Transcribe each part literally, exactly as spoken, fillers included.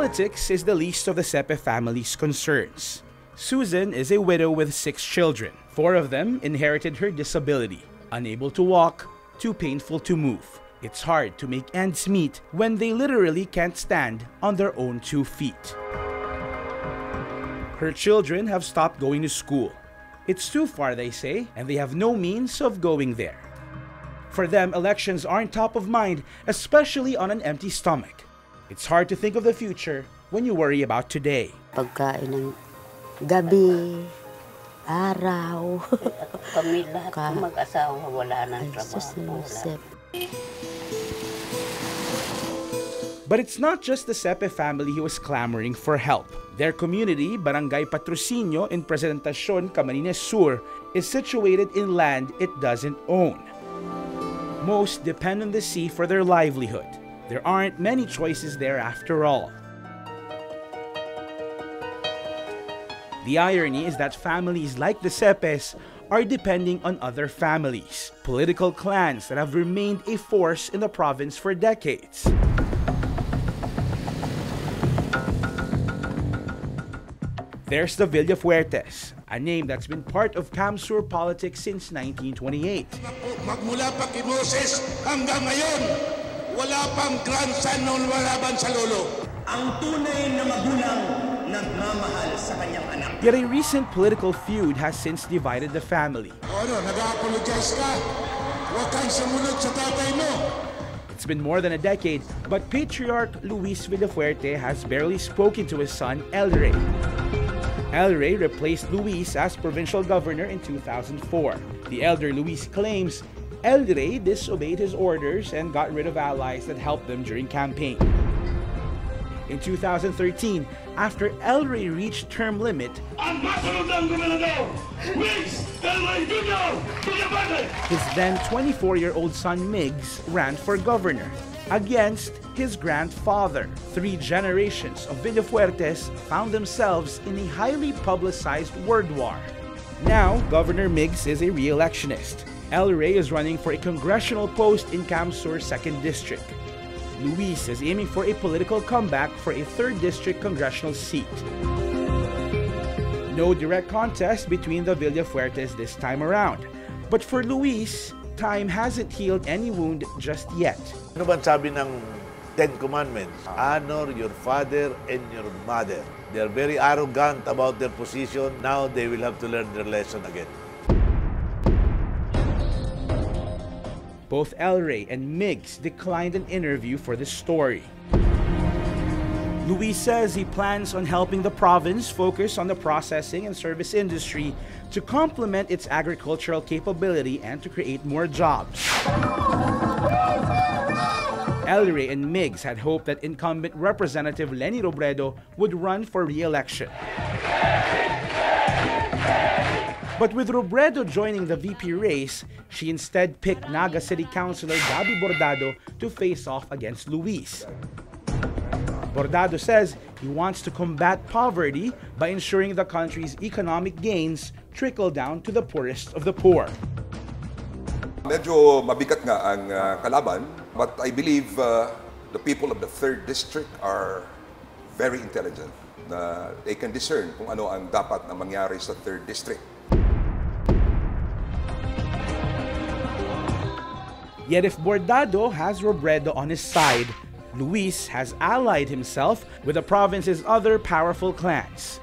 Politics is the least of the Sepe family's concerns. Susan is a widow with six children. Four of them inherited her disability. Unable to walk, too painful to move. It's hard to make ends meet when they literally can't stand on their own two feet. Her children have stopped going to school. It's too far, they say, and they have no means of going there. For them, elections aren't top of mind, especially on an empty stomach. It's hard to think of the future when you worry about today. Pagkain ng gabi, araw. Kami lahat mag-asawa wala ng trabaho. But it's not just the Sepe family who is clamoring for help. Their community, Barangay Patrocinio in Presentacion, Camarines Sur, is situated in land it doesn't own. Most depend on the sea for their livelihood. There aren't many choices there after all. The irony is that families like the Sepes are depending on other families, political clans that have remained a force in the province for decades. There's the Villafuertes, a name that's been part of Camarines Sur politics since nineteen twenty-eight. Magmula pa kay Moses hanggang ngayon, wala pang grandson na lumalaban sa lolo. Ang tunay na magulang nagmamahal sa kanyang anak. Yet a recent political feud has since divided the family. Ano, nag-apologize ka? Huwag kang sumunod sa tatay mo. It's been more than a decade, but Patriarch Luis Villafuerte has barely spoken to his son, El Rey. El Rey replaced Luis as provincial governor in two thousand four. The elder Luis claims El Rey disobeyed his orders and got rid of allies that helped them during campaign. In two thousand thirteen, after El Rey reached term limit, his then twenty-four-year-old son Migs ran for governor against his grandfather. Three generations of Villafuertes found themselves in a highly publicized word war. Now, Governor Migs is a re-electionist. El Rey is running for a congressional post in Camarines Sur second District. Luis is aiming for a political comeback for a third District congressional seat. No direct contest between the Villafuertes this time around. But for Luis, time hasn't healed any wound just yet. Ano ba sabi ng Ten Commandments? Honor your father and your mother. They're very arrogant about their position. Now they will have to learn their lesson again. Both El Rey and Migs declined an interview for this story. Luis says he plans on helping the province focus on the processing and service industry to complement its agricultural capability and to create more jobs. El Rey and Migs had hoped that incumbent Representative Leni Robredo would run for re-election. But with Robredo joining the V P race, she instead picked Naga City Councilor Gabi Bordado to face off against Luis. Bordado says he wants to combat poverty by ensuring the country's economic gains trickle down to the poorest of the poor. Medyo mabigat nga ang uh, kalaban, but I believe uh, the people of the third District are very intelligent. Na they can discern kung ano ang dapat na mangyari sa third District. Yet if Bordado has Robredo on his side, Luis has allied himself with the province's other powerful clans.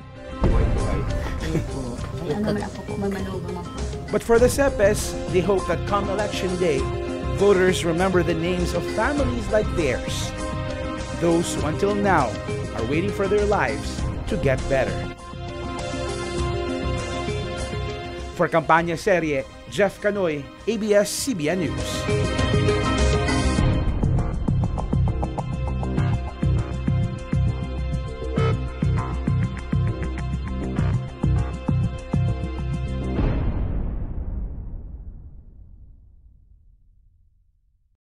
But for the Sepes, they hope that come election day, voters remember the names of families like theirs. Those who until now are waiting for their lives to get better. For Campanya Serie, Jeff Canoy, A B S C B N News.